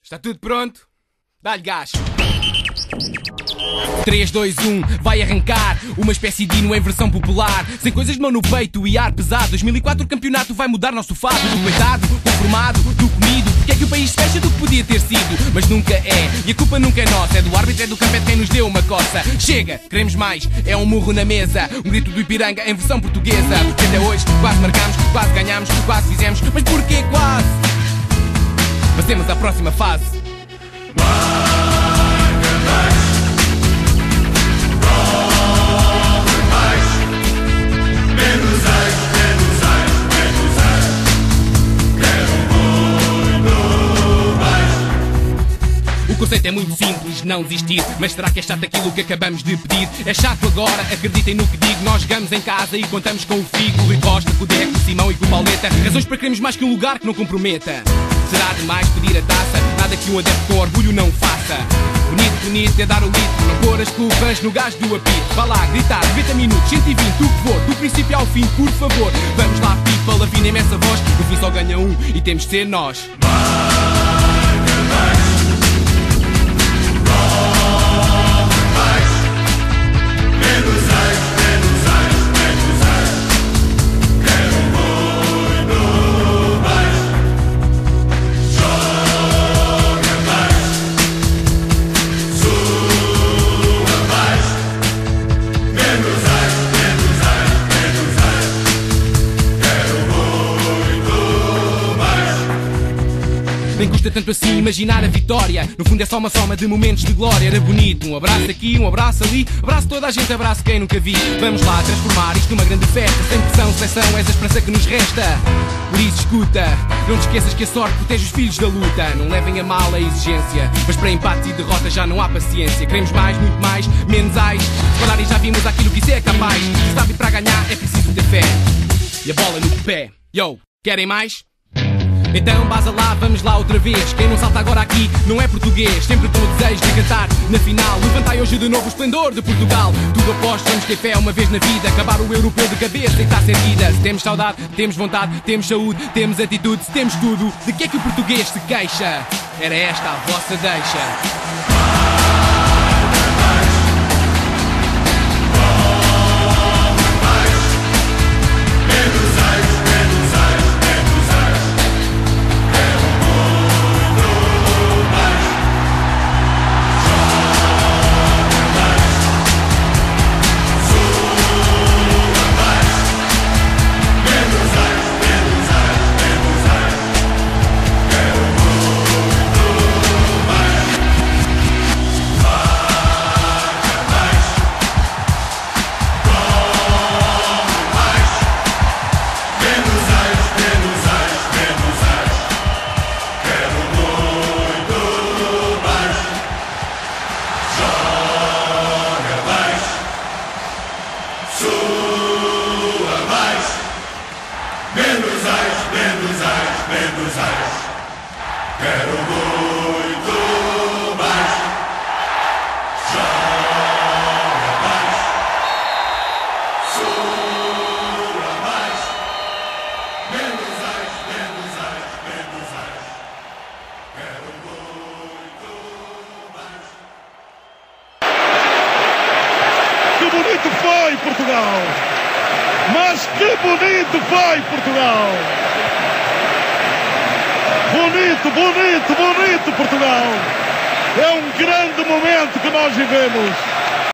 Está tudo pronto? Dá-lhe gás. 3, 2, 1, vai arrancar uma espécie de hino em versão popular, sem coisas de mão no peito e ar pesado. 2004 o campeonato vai mudar nosso fado. Do coitado, conformado, do comido. Porque é que o país fecha do que podia ter sido, mas nunca é, e a culpa nunca é nossa. É do árbitro, é do campo, é de quem nos deu uma coça. Chega, queremos mais, é um murro na mesa, um grito do Ipiranga em versão portuguesa. Porque até hoje quase marcamos, quase ganhamos, quase fizemos. Mas porquê quase? Passemos à próxima fase. O conceito é muito simples, não desistir. Mas será que é chato aquilo que acabamos de pedir? É chato agora, acreditem no que digo. Nós jogamos em casa e contamos com o Figo, o Rui Costa, com o Deco, com o Simão e com o Pauleta. Razões para queremos mais que um lugar que não comprometa. Será demais pedir a taça? Nada que um adepto com orgulho não faça. Bonito, bonito é dar o litro, não pôr as culpas no gás do apito. Vá lá, gritar, 90 minutos, 120, o que for, do princípio ao fim, por favor. Vamos lá, people, afinem essa voz. No fim só ganha um e temos de ser nós. Nem custa tanto assim imaginar a vitória. No fundo é só uma soma de momentos de glória. Era bonito, um abraço aqui, um abraço ali. Abraço toda a gente, abraço quem nunca vi. Vamos lá transformar isto numa grande festa. Sem pressão, seleção, és a esperança que nos resta. Por isso escuta, não te esqueças que a sorte protege os filhos da luta. Não levem a mal a exigência, mas para empates e derrotas já não há paciência. Queremos mais, muito mais, menos ais. Se falarem já vimos aquilo que isso é capaz. Se sabe, para ganhar é preciso ter fé e a bola no pé. Yo, querem mais? Então baza lá, vamos lá outra vez. Quem não salta agora aqui não é português. Sempre com o desejo de cantar na final. Levantai hoje de novo o esplendor de Portugal. Tudo aposto, vamos ter fé uma vez na vida. Acabar o europeu de cabeça e está servida. Se temos saudade, temos vontade, temos saúde, temos atitude, se temos tudo, de que é que o português se queixa? Era esta a vossa deixa. Menos ais, quero muito mais. Joga mais, sua mais. Menos ais, menos ais, menos ais. Quero muito mais. Que bonito foi Portugal! Mas que bonito foi Portugal! Bonito, bonito, bonito Portugal! É um grande momento que nós vivemos.